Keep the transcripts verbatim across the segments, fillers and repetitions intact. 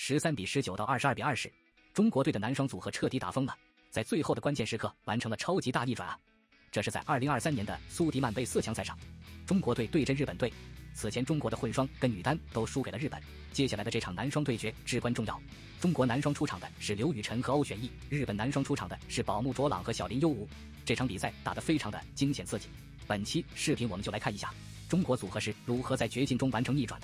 十三比十九到二十二比二十，中国队的男双组合彻底打疯了，在最后的关键时刻完成了超级大逆转啊！这是在二零二三年的苏迪曼杯四强赛上，中国队对阵日本队。此前中国的混双跟女单都输给了日本，接下来的这场男双对决至关重要。中国男双出场的是刘雨辰和欧璇玘，日本男双出场的是宝木卓朗和小林优吾。这场比赛打得非常的惊险刺激。本期视频我们就来看一下中国组合是如何在绝境中完成逆转的。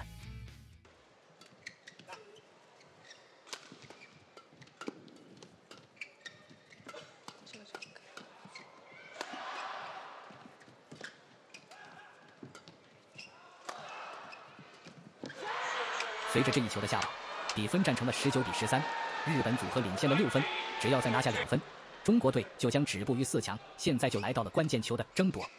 随着这一球的下网，比分战成了十九比十三，日本组合领先了六分，只要再拿下两分，中国队就将止步于四强。现在就来到了关键球的争夺。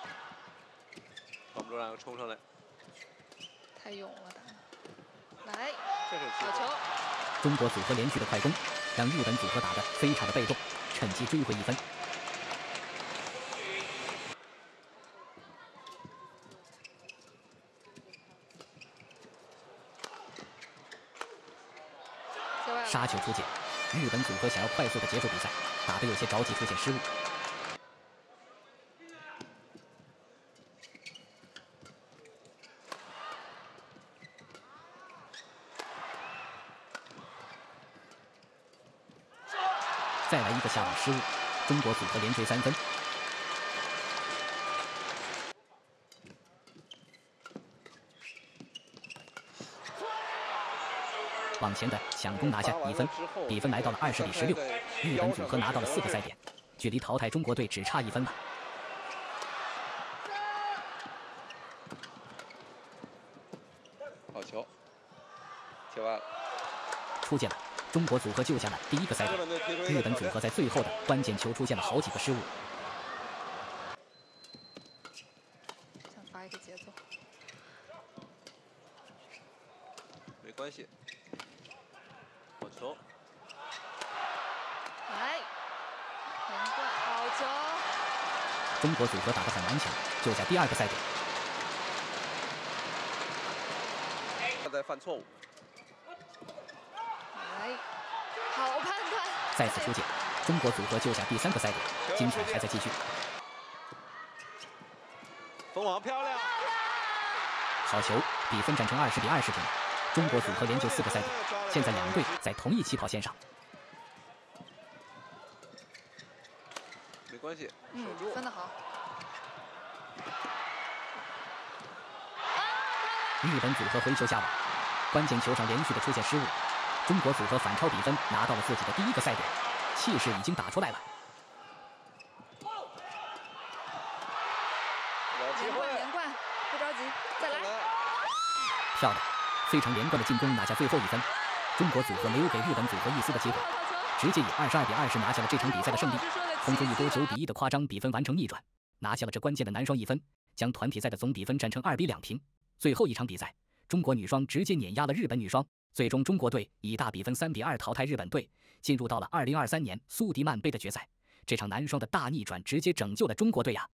宝木卓朗冲上来， 太勇了，打来，好球！ 中国组合连续的快攻，让日本组合打得非常的被动，趁机追回一分。杀球出界，日本组合想要快速的结束比赛，打得有些着急，出现失误。再来一个下网失误，中国组合连追三分。往前的抢攻拿下一分，比分来到了二十比十六，日本组合拿到了四个赛点，距离淘汰中国队只差一分了。 好球，接完了， 出界了，中国组合救下了第一个赛点，日本组合在最后的关键球出现了好几个失误。 想发一个节奏， 没关系。好球！ 来，连贯好球！ 中国组合打得很顽强，救下第二个赛点。 他在犯错误。 来，好判断！ 再次出界，中国组合救下第三个赛点，精彩还在继续。 封网漂亮！ 好球，比分战成二十比二十平。中国组合连救四个赛点，现在两队在同一起跑线上。 没关系， 嗯， 守住， 分得好。 日本组合回球下网，关键球上连续的出现失误，中国组合反超比分，拿到了自己的第一个赛点，气势已经打出来了。 连贯，连贯，不着急，再来。 漂亮！非常连贯的进攻拿下最后一分，中国组合没有给日本组合一丝的机会，直接以二十二比二十拿下了这场比赛的胜利，轰出一波九比一的夸张比分完成逆转，拿下了这关键的男双一分，将团体赛的总比分战成二比两平。最后一场比赛，中国女双直接碾压了日本女双，最终中国队以大比分三比二淘汰日本队，进入到了二零二三年苏迪曼杯的决赛。这场男双的大逆转直接拯救了中国队呀！